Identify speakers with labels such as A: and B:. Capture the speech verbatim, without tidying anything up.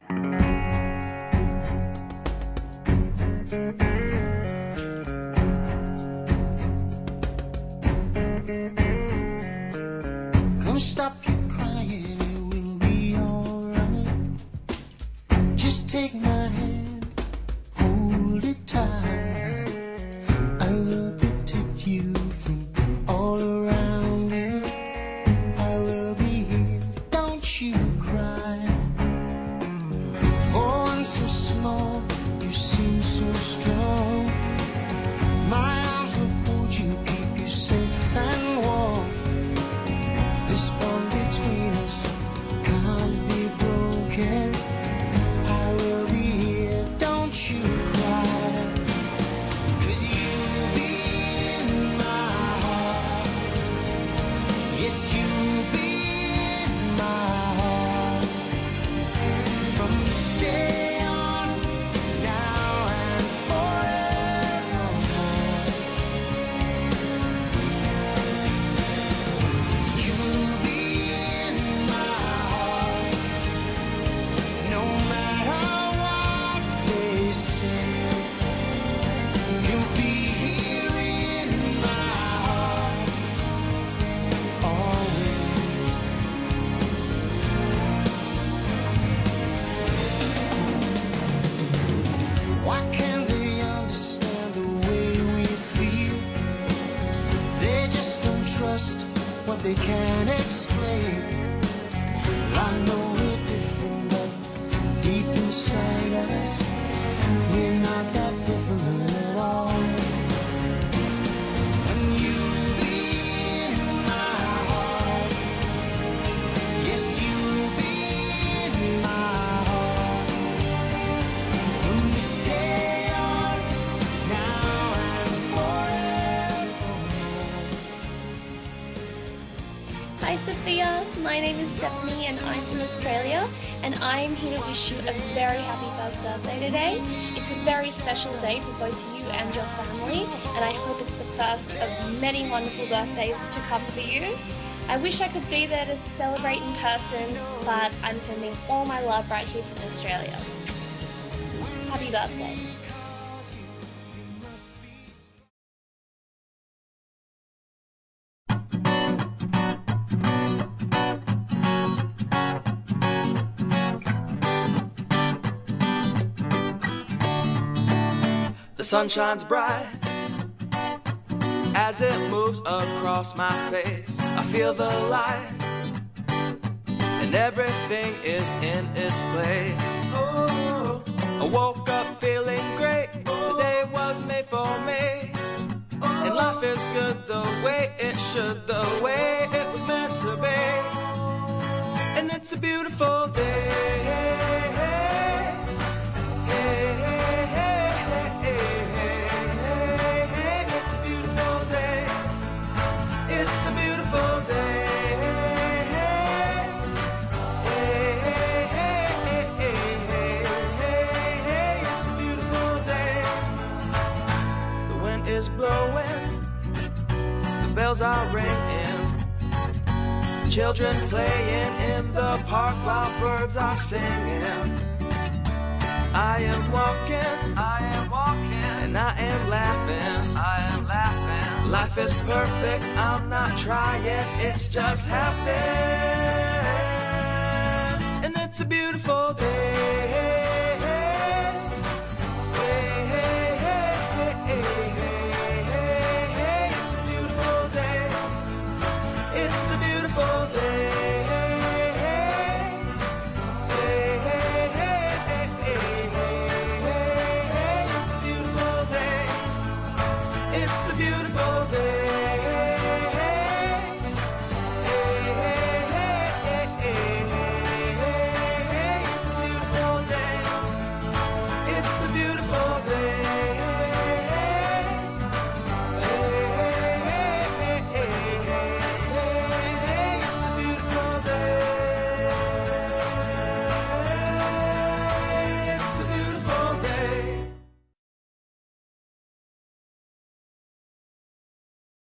A: Come stop your crying, it will be alright. Just take my hand, hold it tight. I will protect you from all around you. I will be here, don't you cry. For one so small, you seem so strong. My arms will hold you, keep you safe and warm. This bond between us can't be broken. I will be here, don't you cry. 'Cause you will be in my heart. Yes, you will be in my heart. From this day on, now and forevermore. You will be in my heart. No matter what they say, you'll be here in my heart. Always. Why can't they understand the way we feel? They just don't trust what they can't explain. Well, I know we're different, but deep inside us, we're not that different at all. And you will be in my heart. Yes, you will be in my heart. From this day on, now and forevermore.
B: Hi Sophia, my name is Stephanie and I'm from Australia, and I'm here to wish you a very happy first birthday today. It's a very special day for both you and your family, and I hope it's the first of many wonderful birthdays to come for you. I wish I could be there to celebrate in person, but I'm sending all my love right here from Australia. Happy birthday.
C: The sun shines bright as it moves across my face. I feel the light and everything is in its place. Oh, I woke up feeling great. Today was made for me, and life is good the way it should, the way it was meant to be. And it's a beautiful day. Is blowing, the bells are ringing, children playing in the park while birds are singing. I am walking, I am walking, and I am laughing, I am laughing. Life is perfect, I'm not trying, it's just happening. And it's a beautiful